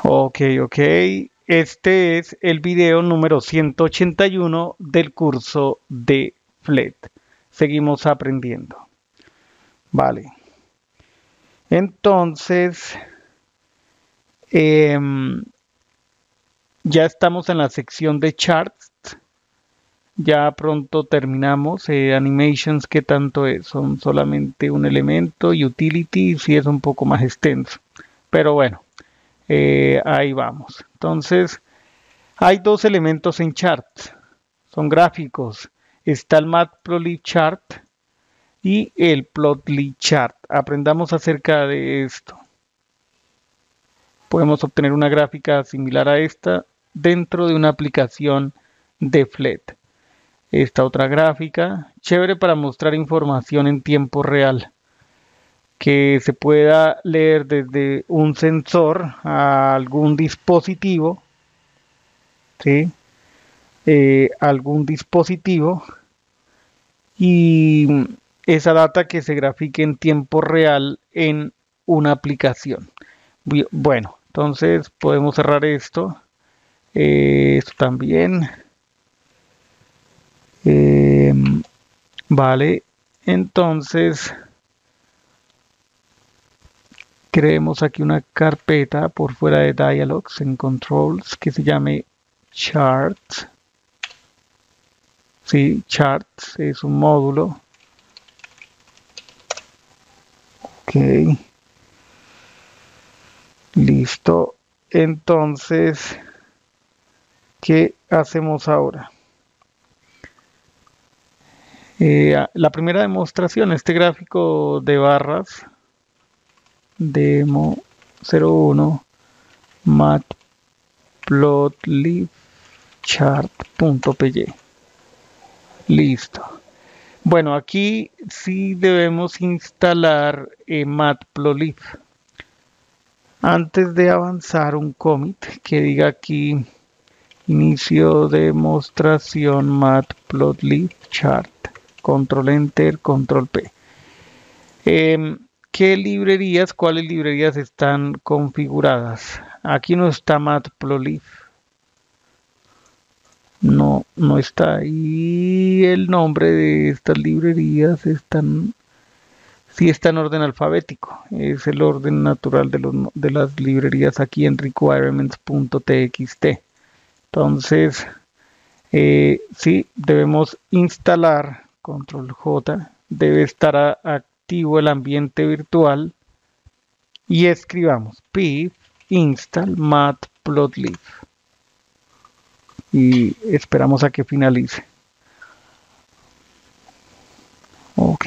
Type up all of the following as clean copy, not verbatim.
Ok, ok. Este es el video número 181 del curso de FLET. Seguimos aprendiendo. Vale. Entonces, em, ya estamos en la sección de charts. Ya pronto terminamos. Animations, ¿qué tanto es? Son solamente un elemento. Utility, sí es un poco más extenso. Pero bueno, ahí vamos. Entonces, hay dos elementos en charts, son gráficos. Está el Matplotlib chart y el Plotly chart. Aprendamos acerca de esto. Podemos obtener una gráfica similar a esta dentro de una aplicación de FLET. Esta otra gráfica, chévere para mostrar información en tiempo real, que se pueda leer desde un sensor a algún dispositivo, ¿sí? Algún dispositivo y esa data que se grafique en tiempo real en una aplicación. Bueno, entonces podemos cerrar esto. Esto también. Vale, entonces creemos aquí una carpeta por fuera de Dialogs en Controls que se llame Charts. Sí, Charts es un módulo. Ok. Listo. Entonces, ¿qué hacemos ahora? La primera demostración, este gráfico de barras, demo 01, matplotlib chart.py. Listo. Bueno, aquí sí debemos instalar matplotlib. Antes de avanzar, un commit que diga aquí inicio demostración matplotlib chart. Control Enter, Control P. ¿Qué librerías, cuáles librerías están configuradas? Aquí no está Matplotlib. No, no está. Y el nombre de estas librerías sí está en orden alfabético. Es el orden natural de las librerías aquí en requirements.txt. Entonces, sí, debemos instalar, control J, debe estar activo el ambiente virtual y escribamos pip install matplotlib y esperamos a que finalice. Ok.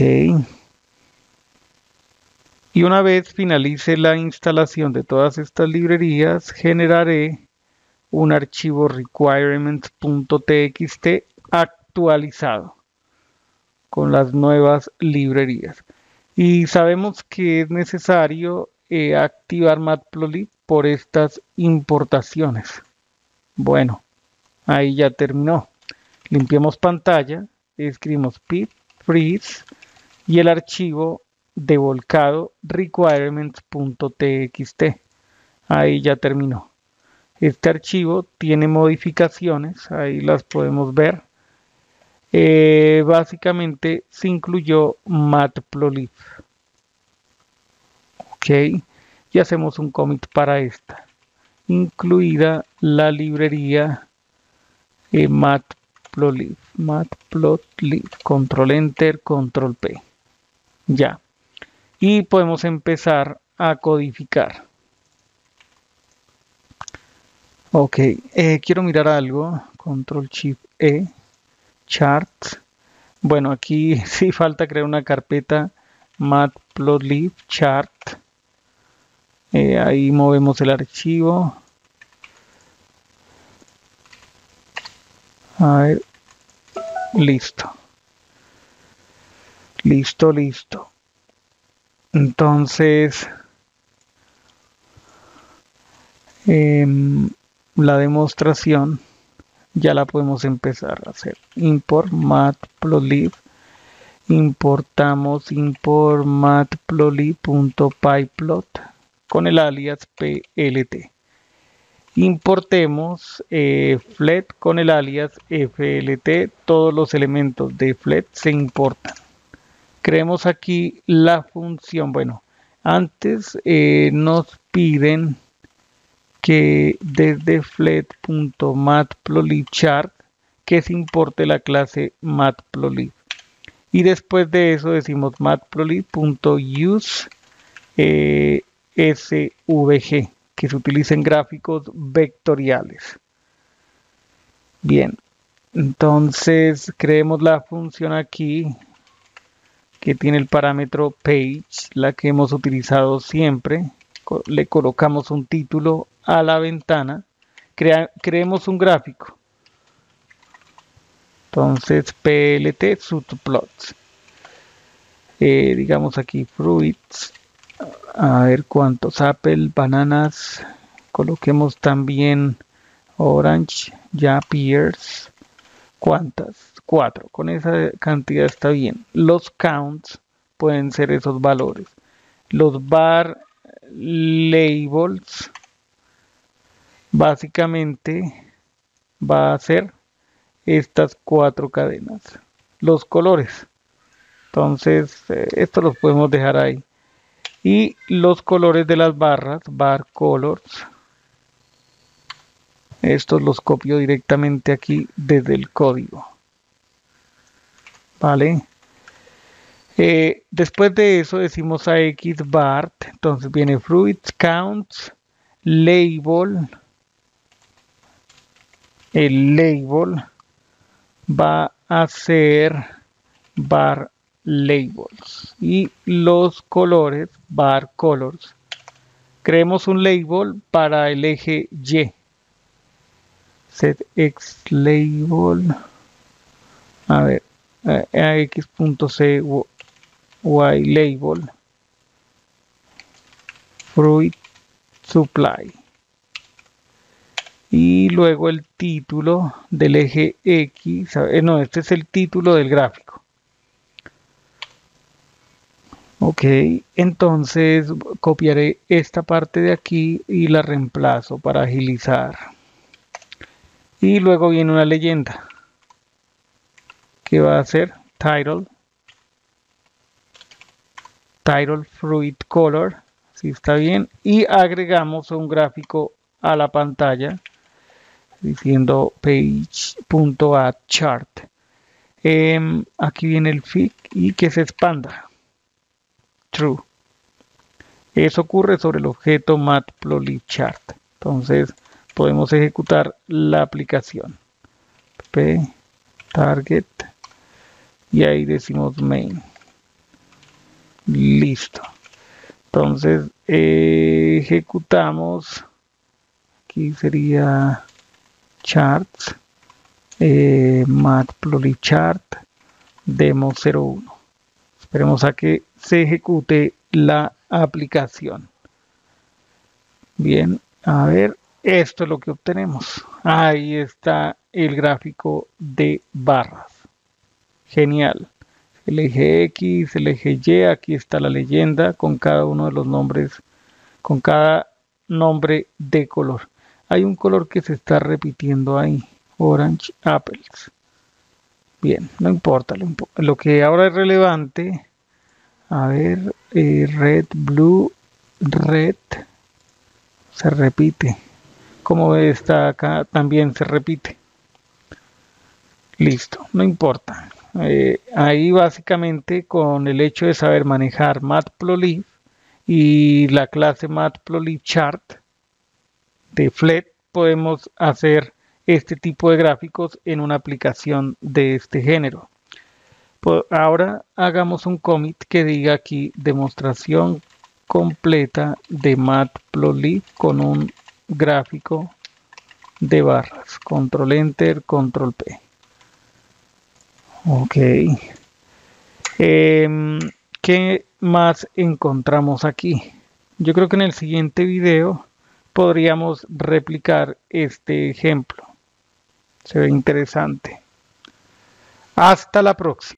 Y una vez finalice la instalación de todas estas librerías, generaré un archivo requirements.txt actualizado con las nuevas librerías. Y sabemos que es necesario activar Matplotlib por estas importaciones. Bueno, ahí ya terminó. Limpiamos pantalla, escribimos pip freeze y el archivo de volcado requirements.txt. Ahí ya terminó. Este archivo tiene modificaciones, ahí las podemos ver. Básicamente se incluyó Matplotlib. Ok, y hacemos un commit para esta, incluida la librería matplotlib, control enter, control P. Ya, y podemos empezar a codificar. Ok, quiero mirar algo, control shift E, charts. Bueno, aquí sí falta crear una carpeta matplotlib chart. Ahí movemos el archivo. A ver, listo. Listo, listo. Entonces, la demostración ya la podemos empezar a hacer. Import matplotlib. Importamos import matplotlib.pyplot con el alias plt. Importemos flet con el alias FLT. Todos los elementos de flet se importan. Creemos aquí la función. Bueno, antes nos piden que desde flet.matplotlibchart que se importe la clase matplotlib. Y después de eso decimos matplotlib.use svg, que se utilicen gráficos vectoriales. Bien, entonces creemos la función aquí que tiene el parámetro page, la que hemos utilizado siempre. Le colocamos un título a la ventana, creemos un gráfico. Entonces plt subplots, digamos aquí fruits, a ver cuántos apple, bananas, coloquemos también orange, ya pears, cuántas, 4, con esa cantidad está bien. Los counts pueden ser esos valores. Los var labels básicamente va a ser estas 4 cadenas. Los colores, entonces estos los podemos dejar ahí. Y los colores de las barras, var colors, estos los copio directamente aquí desde el código. Vale. Después de eso decimos a x bart, entonces viene fruits, counts, label. El label va a ser var labels y los colores var colors. Creemos un label para el eje Y. Set x label, a ver, ax.c y label fruit supply, y luego el título del eje X, no, este es el título del gráfico. Ok, entonces copiaré esta parte de aquí y la reemplazo para agilizar. Y luego viene una leyenda que va a ser title fruit color, si está bien, y agregamos un gráfico a la pantalla diciendo page.addChart. Aquí viene el fig y que se expanda. True. Eso ocurre sobre el objeto matplotlibchart. Entonces podemos ejecutar la aplicación. P target y ahí decimos main. Listo. Entonces ejecutamos. Aquí sería charts, matplotlibchart demo 01. Esperemos a que se ejecute la aplicación. Bien, a ver, esto es lo que obtenemos. Ahí está el gráfico de barras. Genial. El eje X, el eje Y, aquí está la leyenda con cada uno de los nombres, con cada nombre de color. Hay un color que se está repitiendo ahí, orange apples. Bien, no importa, lo que ahora es relevante, a ver, red, blue, red, se repite. Como está acá, también se repite. Listo, no importa. Ahí básicamente con el hecho de saber manejar matplotlib y la clase matplotlibchart de flet, podemos hacer este tipo de gráficos en una aplicación de este género. Ahora hagamos un commit que diga aquí demostración completa de matplotlib con un gráfico de barras. Control enter, control P. Ok. ¿Qué más encontramos aquí? Yo creo que en el siguiente video podríamos replicar este ejemplo. Se ve interesante. Hasta la próxima.